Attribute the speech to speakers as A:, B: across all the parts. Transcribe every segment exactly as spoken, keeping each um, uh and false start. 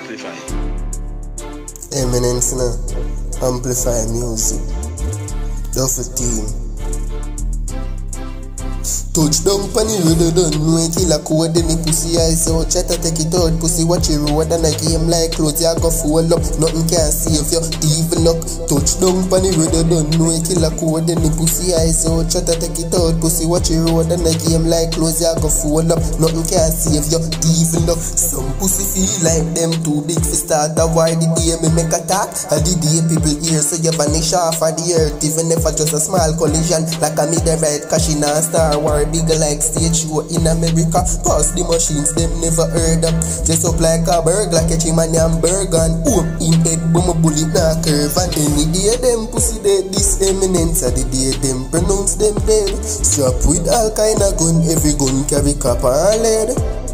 A: amplify.
B: Eminence now. Amplify music. Duffy team. Touchdown panny really don't know it. Killa code in the pussy eyes. So chatter take it out. Pussy watch it road and I game like clothes. Ya go full up. Nothing can save you. Devil up. Touchdown panny really don't know it. Killa code in the pussy eyes. So chatter take it out. Pussy watch it road and I game like clothes. Ya go full up. Nothing can save you. Devil up. Some pussy feel like them too big for start. That's why the day me make attack. And the day people hear so you vanish off of the earth. Even if I just a small collision. Like I made the right cash in a Star Wars. Bigger like stage show in America. Pass the machines, them never heard of. Dress up like a burglar, catching my hamburger and oh, in head, boom a bullet na curve. And any day them pussy dead, this Eminence. And the day them pronounce them dead. Strap with all kind of gun, every gun carry copper and lead.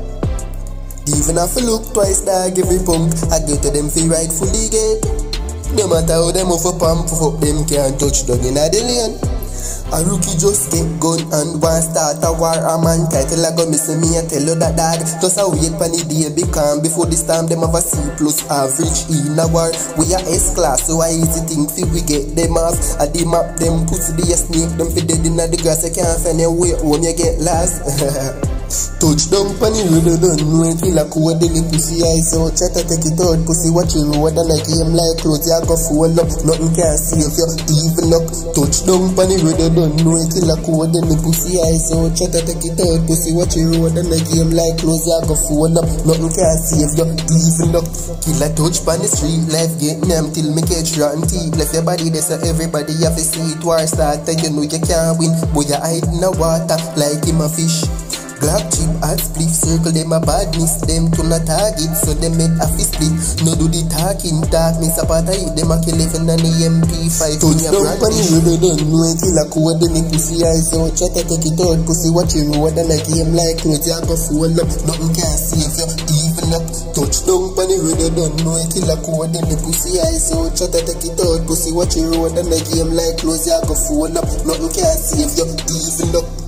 B: Even if I look twice, dog, every punk I get to them feel rightfully get. No matter how them over pump, fuck them can't touch dog in a lane. A rookie just get gun and want start a war. A man title I go missing me and tell you that dog. Just a wait for the day become. Before this time them have a C plus average in a war. We are S class so I easy think fi we get them off. I the map them pussy the snake them fi dead in the grass. I can't find your way home you get lost. Touchdown panny really don't know it. Killa code in the pussy eyes. So chatter take it out. Pussy watch it road and I game like clothes. Ya go full up. Nothing can save you. Devil up. Touchdown panny really don't know it. Killa code in the pussy eyes. So chatter take it out. Pussy watch it road and I game like clothes. Ya go full up. Nothing can save you. Devil up. Killa touch pan the street. Life get name till me catch rotten teeth. Left your body there so everybody have to see it. War start and you know you can't win. Boy you hide in the water like him a fish. Black chip at split circle them a badness. Them to not target so them made a fist split. No do the talking darkness apart I hit them a kill even on the M P five. Touchdown panny really don't know it. Killa code in the pussy eyes. So chatter take it out. Pussy watch it road and I game like clothes. Ya go full up. Nothing can save you. Devil up. Touchdown panny really don't know it. Killa code in the pussy eyes. So chatter take it out. Pussy watch it road and I game like clothes. Ya go full up. Nothing can save you. Devil up.